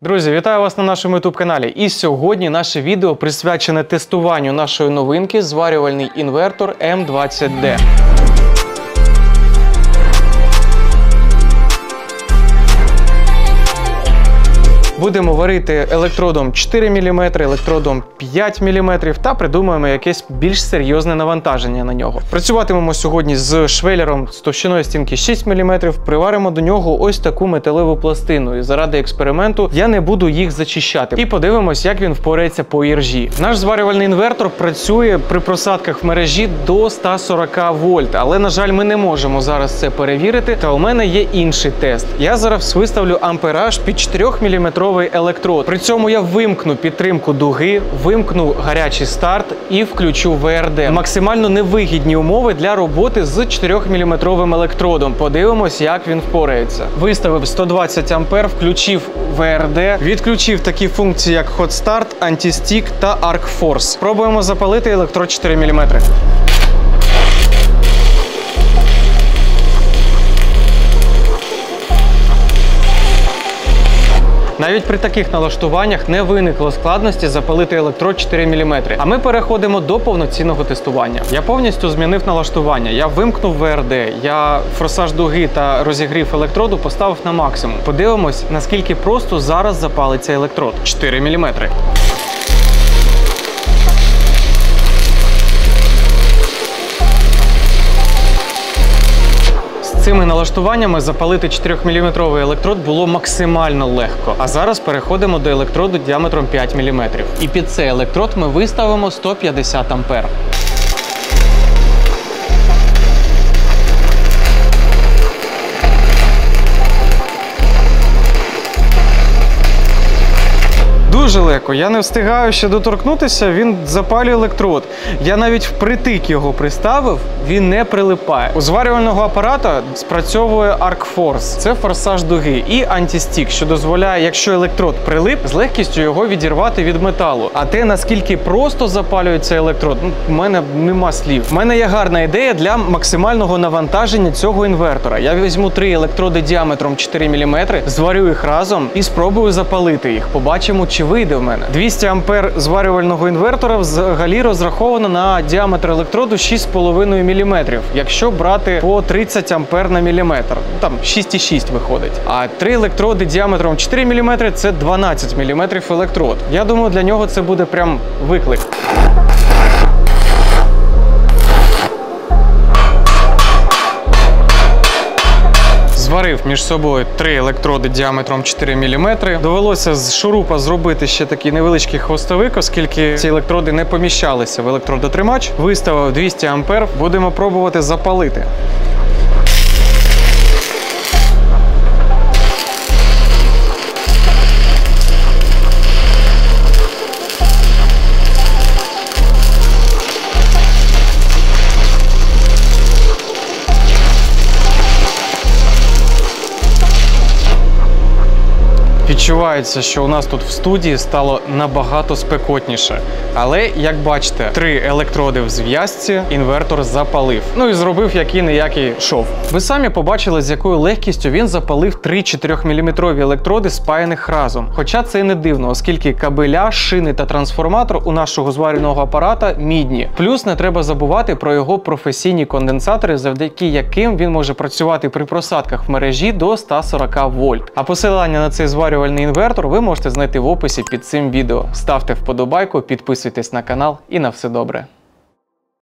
Друзі, вітаю вас на нашому YouTube каналі. І сьогодні наше відео присвячене тестуванню нашої новинки зварювальний інвертор М20D. Будемо варити електродом 4 мм, електродом 5 мм та придумаємо якесь більш серйозне навантаження на нього. Працюватимемо сьогодні з швелером з товщиною стінки 6 мм, приваримо до нього ось таку металеву пластину. І заради експерименту я не буду їх зачищати. І подивимось, як він впорається по іржі. Наш зварювальний інвертор працює при просадках в мережі до 140 вольт, але, на жаль, ми не можемо зараз це перевірити, та у мене є інший тест. Я зараз виставлю ампераж під 4 мм електрод. При цьому я вимкну підтримку дуги, вимкну гарячий старт і включу ВРД. Максимально невигідні умови для роботи з 4 мм електродом. Подивимось, як він впорається. Виставив 120 А, включив ВРД, відключив такі функції, як Hot Start, Anti-Stick та Arc Force. Пробуємо запалити електрод 4 мм. Навіть при таких налаштуваннях не виникло складності запалити електрод 4 мм. А ми переходимо до повноцінного тестування. Я повністю змінив налаштування. Я вимкнув ВРД, я форсаж дуги та розігрів електроду поставив на максимум. Подивимось, наскільки просто зараз запалиться електрод. 4 мм. Цими налаштуваннями запалити 4 мм електрод було максимально легко. А зараз переходимо до електроду діаметром 5 мм. І під цей електрод ми виставимо 150 А. Дуже легко, я не встигаю ще доторкнутися, він запалює електрод. Я навіть впритик його приставив, він не прилипає. У зварювального апарата спрацьовує Arc Force, це форсаж дуги, і Anti-Stick, що дозволяє, якщо електрод прилип, з легкістю його відірвати від металу. А те, наскільки просто запалюється електрод, у мене нема слів. У мене є гарна ідея для максимального навантаження цього інвертора. Я візьму 3 електроди діаметром 4 мм, зварю їх разом і спробую запалити їх. Побачимо, чи вийде в мене. 200 А зварювального інвертора взагалі розраховано на діаметр електроду 6,5 мм, якщо брати по 30 А на міліметр. Там 6,6 виходить. А 3 електроди діаметром 4 мм – це 12 мм електрод. Я думаю, для нього це буде прям виклик. Зварив між собою 3 електроди діаметром 4 мм. Довелося з шурупа зробити ще такий невеличкий хвостовик, оскільки ці електроди не поміщалися в електродотримач. Виставив 200 А. Будемо пробувати запалити. Відчувається, що у нас тут в студії стало набагато спекотніше. Але, як бачите, 3 електроди в зв'язці інвертор запалив. Ну і зробив який-не-який шов. Ви самі побачили, з якою легкістю він запалив 3 4 мм електроди, спаяних разом. Хоча це і не дивно, оскільки кабеля, шини та трансформатор у нашого зварювального апарата мідні. Плюс не треба забувати про його професійні конденсатори, завдяки яким він може працювати при просадках в мережі до 140 вольт. А посилання на цей зварювальний інвертор ви можете знайти в описі під цим відео. Ставте вподобайку, підписуйтесь на канал і на все добре.